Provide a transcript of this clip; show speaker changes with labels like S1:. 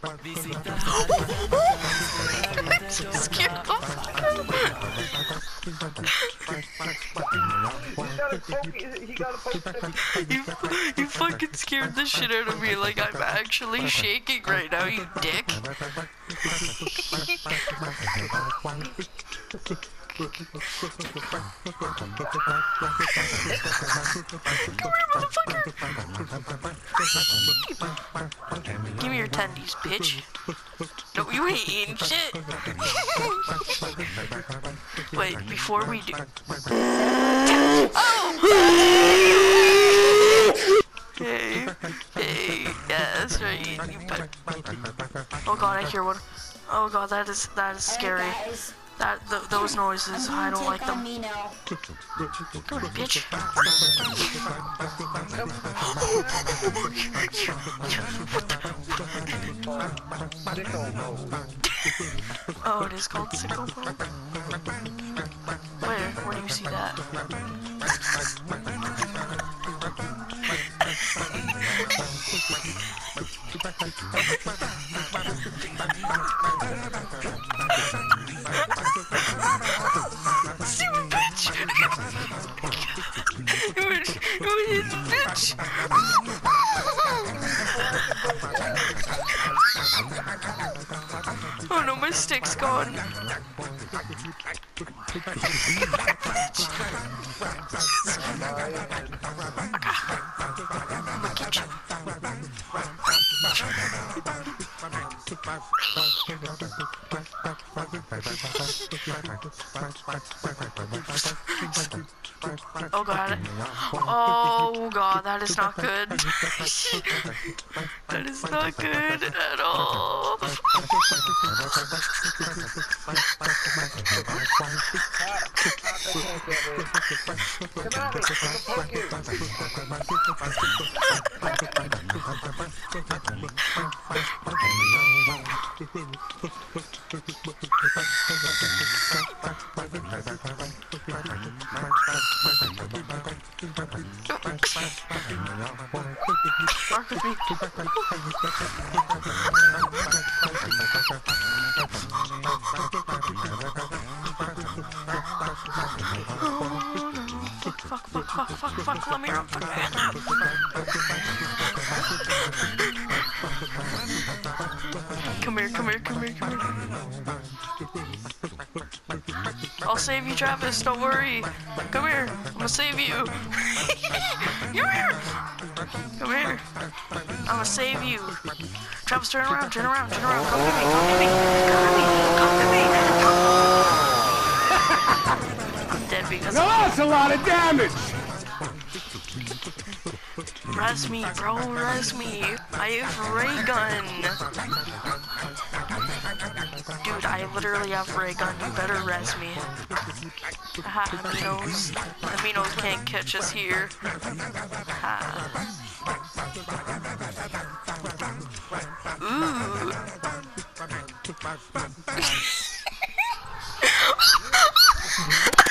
S1: Scared the fuck out of me. You fucking scared the shit out of me. Like I'm actually shaking right now, you dick. Come here, motherfucker! Give me your tendies, bitch. No, you ain't eating shit. Wait, before we do... Oh! Hey, hey, yeah, that's right. Oh god, I hear one. Oh god, that is scary. Those noises, I don't like them. Come on, bitch. Oh, it is called sickle mode? Where do you see that? Stupid bitch! You bitch! Oh no, my stick's gone. Oh god. Oh god, that is not good. That is not good at all. Mark with me. Fuck, let me run. Come here. I'll save you, Travis, don't worry. Come here, I'm gonna save you. Come here. I'm gonna save you. Travis, turn around. Come to me. I'm dead because
S2: now that's a lot of damage!
S1: Res me, bro, res me. I have ray gun. Dude, I literally have ray gun. You better res me. Haha, aminos can't catch us here. Ha. Ooh.